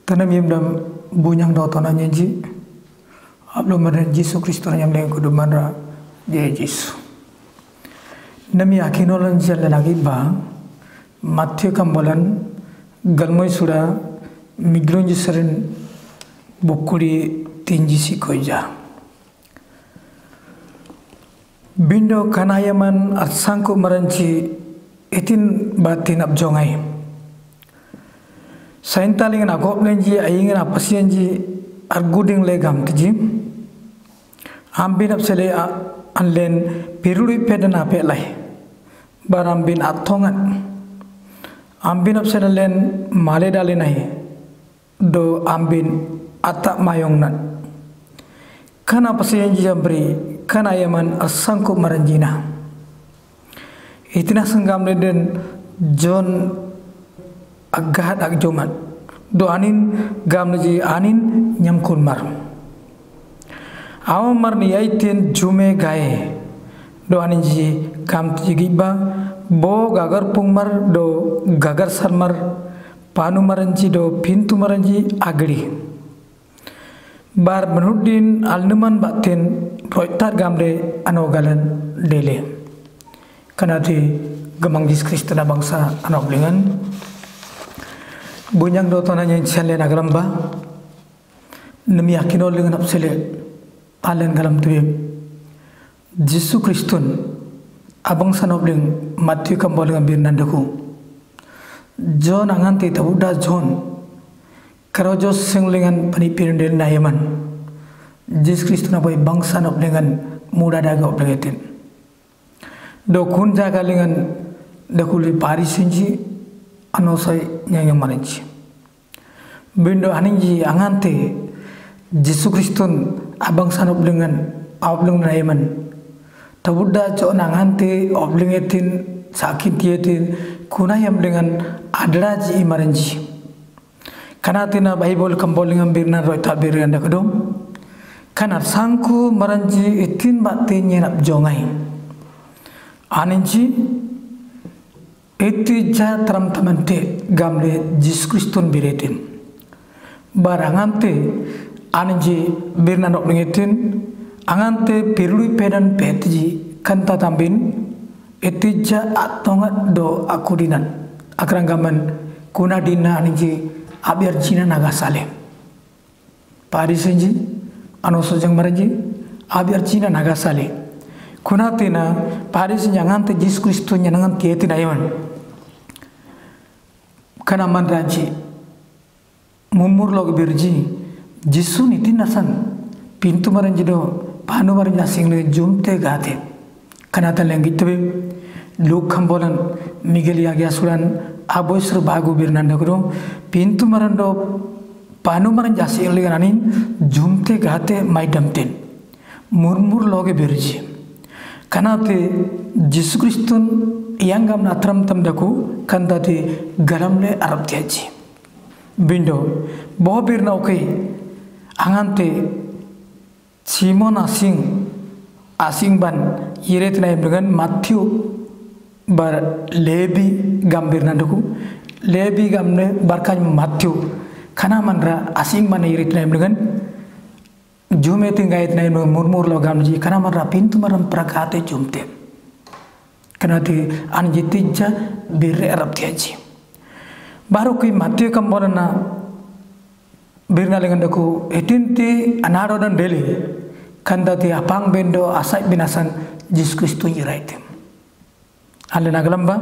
Tanam yem dam bunyang do tona nyenji ablo maren Yesus Kristus nyam leng kudu manra je Yesus nami akinolan jalla lagi ba Matthew kambolan galmoy sura miglon jisarin bokuri tinji sikoja bindo kanayaman atsangku maranci etin batin abjongai saintaling na goplenji ayingin apasianji arguding legam tiji ambin apsele anlen piruri pedana pelai barambin atongan ambin apsele len male dalinai do ambin atak mayongnan kana apasianji jambri kana yaman asangku maranjina itina senggam leden John agad agjoman do anin gamnaji anin nyamkun mar aw mar ni aitin jume gae do anin ji kam tigiba bo gagar pungmar do gagar sarmar panu maranji do pintu maranji agri bar menudin alnuman batin roitar gamre anogalan dele kanati gemang Yesus Kristus na bangsa anoblingan bunyang do tonanya chale nagramba nami akino lengan apsele alen galam tuwe Yesus Kristus abang sanobling Matthew kambolengan birnandaku John anganti tabuda John karajo singlengan panipirindel nayaman Yesus Kristus na boy bangsa noblengan muda daga oblengetin do kun jaga lengan dakuli parisinji anosai nyang maranci bindo aninji angante Yesus Kristus abang sanop dengan ablung nayaman tabuda co nangante oblingetin sakit tietin kunayam dengan adraji maranci kanatina Bible kambolingan birna roita birna dakdom kana sangku maranci itin batte nyenap jongai aninji iti ja tram tamante gamle Yesus Kristus biretin barangante anji birna nok ngetin angante pirui pedan petji kanta tambin iti ja atongat do akudinan akranggaman kuna dina anji abiar jina naga sale parisenji anosojang maranji abiar jina naga sale kuna tina paris angante Yesus Kristus nyanangan tietin ayaman kana man raji mumur log birji Yesus ni tinasan pintu maranji do panu maranji single jumte gate kana ta lengi tebe luk kambolan Miguel yagya suran aboisur bagu birnanda gro pintu marando panu maranji single anin jumte gate maidamten murmur log birji kanate Yesus Kristus yang gam natram tam daku kandati garamle arab tiaji bindo bobir na okay angante Simon asing ban yiret na dengan Matthew bar lebi gambir na daku lebi gamne barkan Matthew kana manra asing ban yiret na dengan jume tingait na murmur lo gamji kana manra pintu maram prakate jumte kanati anjitija birre arab tiaji baru kui Matthew kambolana birna lengan daku etinti anaro dan deli kandati apang bendo asai binasan Yesus Kristus yiraitim ale naglamba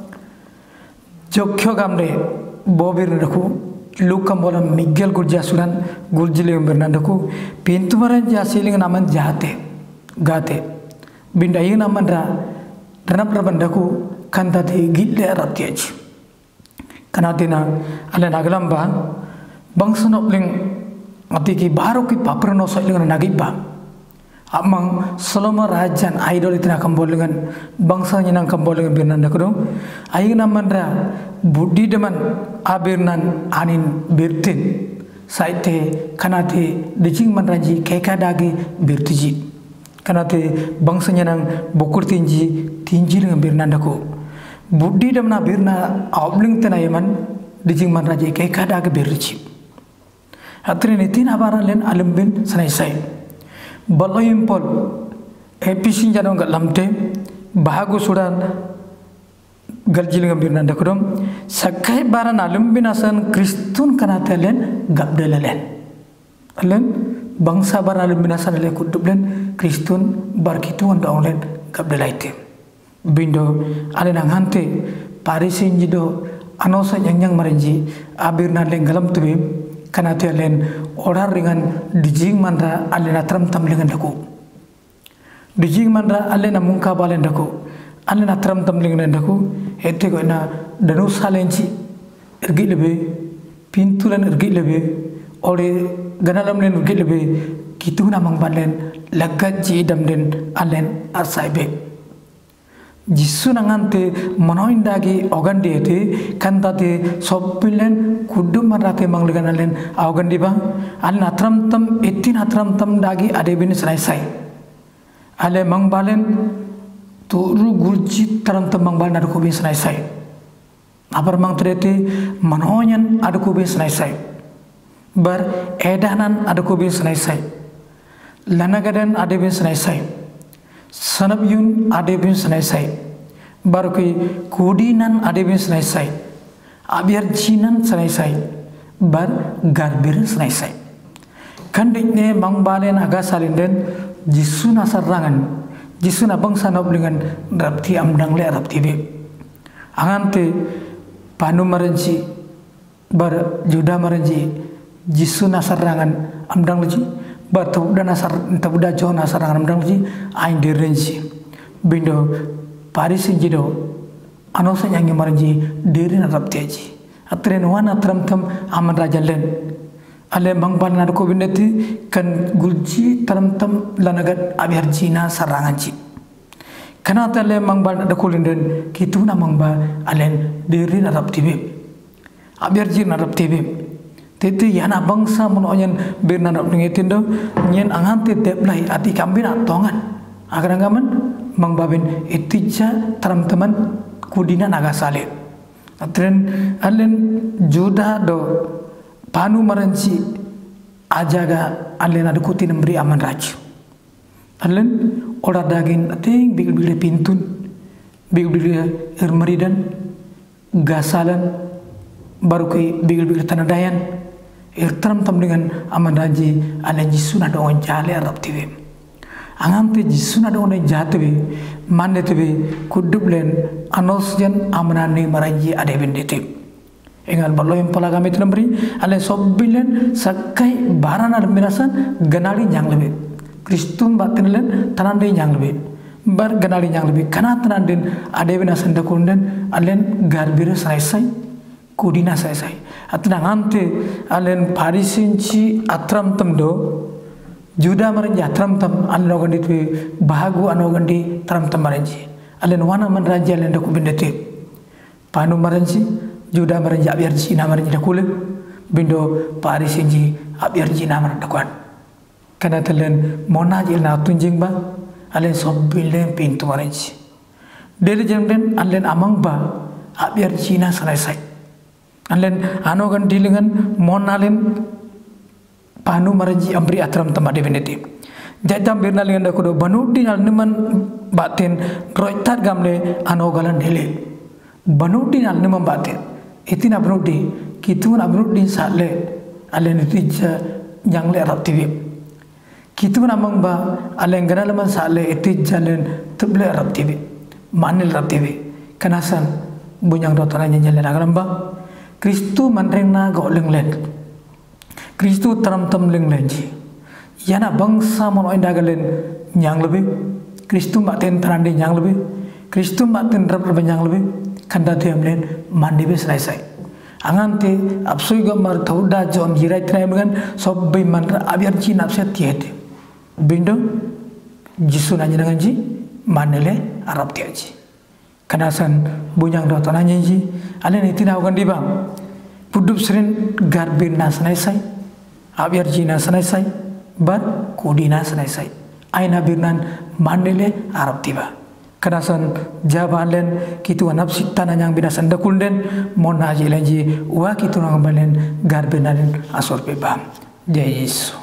jokyo gamre bobir daku luk kambolan Miguel gurja suran gurjile birna daku pintu maran jasiling naman jate gate binda ing naman ra Ranap rabandaku kantati gile arab tiaji kanatina ale naglamba bangsa nopling atiki baru ki paprano soilingan nagiba amang selama rajan idol itina kambolengan bangsa nyenang kambolengan birnanda kudo aing namandra budi deman abirnan anin birtin saite kanati dijing manraji kekadagi birtiji kanate bangsa nyenang bokur tinji dengan birnanda ko budi damna birna obling tenayaman dijing manraji kekadagi birji Atrin itin abaran len alembin sanaisai. Baloyim pol episin janong galamte bahagu sudan galjilinga birnan dakudom sakai baran alembin asan Kristun kanate len gabdelalen. Len bangsa baran alembin asan len kudublen Kristun barkitu andong len gabdelaite. Bindo alen angante parisin jido anosa yang marenji abirna len galam tubi kanate alen orar ringan dijing mandra alen atram tam lengan daku dijing mandra alen amungka balen daku alen atram tam lengan daku ete ko na danu salenci ergi lebe pintulan ergi lebe ore ganalam len ergi lebe kitu namang balen lagat ji damden alen asaibe Jisu nangante manoindagi ogandi ete kantate soppilen kudu marate mangligan alen ogandi bang alen atram tam etin atram tam dagi ade bin sai ale mangbalen turu gurji taram tam mangbalen adu kubin sai apar mang trete manoyan adu kubin sai bar edanan adu kubin sai lanagadan ade bin sai Sanabyun adebin senai barukui kudinan adebin senai abiarjinan senai bar garbir senai kandikne mangbalen aga salinden Jisu nasarangan Jisu nabang sanop dengan rapti amdang le rapti be angante panu marenci bar juda marenci Jisu nasarangan amdang leji Batuda nasar tabuda jo nasar anam ji ain direnji bindo Paris jido anosa yang marji dirin rapteji atren wana tram tam aman rajalen ale mangbal na ko bindeti kan gulji tram tam lanagat abiarjina saranganji kana tale mangbal na ko linden kituna mangba alen dirin raptibe abiarjina raptibe Tete yana bangsa monoyen bernadap nengetin do nyen angante deplai ati kambin atongan agar ngaman mangbabin etija taram teman kudina naga sale atren alen juda do panu maranci ajaga alen adu kuti memberi aman raju alen ora daging ating bigil pintun bigil ermeridan gasalan baruki bigil tanadayan Irtram tam dengan aman raji ale Jisu na dongon jale arab tibe angam te Jisu na dongon jatebe mande tebe kudublen anos jen amanani maraji ade bendete engal baloyem palagami tnambri ale sobbilen sakai barana minasan ganali janglebe Kristum batinlen tanande janglebe bar ganali janglebe kana tananden ade binasan dakunden alen garbire sai kudina sai atnang ante alen parisinci atram tam do juda maranji atram tam alen ogandi tu bahagu anogandi tram tam maranji alen wana maranji alen daku bindete panu maranji juda maranji abiarji na maranji dakule bindo parisinci abiarji na maranji dakuan kana telen monaji na tunjing ba alen sobbilen pintu maranji dele jemden alen amang ba abiarji na sai Alen anogan dilingan monalen panu maranji ambri atram tempat definiti. Jajam birnalingan dakudo banudi al niman batin roitat gamle anogalan hele. Banudi al niman batin. Itina banudi kitun abnudi sale alen itija yang le arab tibi. Kitun amang ba alen ganalaman sale itija len tuble arab tibi. Manil arab tibi. Kanasan bunyang rotananya jalan agalam ba. Kristu mandrena go lenglen Kristu taram tam lenglen ji yana bangsa mono indagalen nyang lebe Kristu baten tarande nyang lebe Kristu baten rap nyang lebe kanda temlen mandibe sai angante absui gamar thauda jon hirai trai mengan sobbai mandra abiar ji napse tiete bindo Jisu nanya dengan ji manele arab tiaji kanasan bunyang rotananya ji alen itina ugan di bang pudup serin garbin na sanai abiar jina sanai bar kudina sanai aina birnan mandele arab tiba kanasan jabalen kitu anap sitana yang binasan dakunden mona jilanji wa kitu nang balen garbin na asor pe bang Jai Yesus.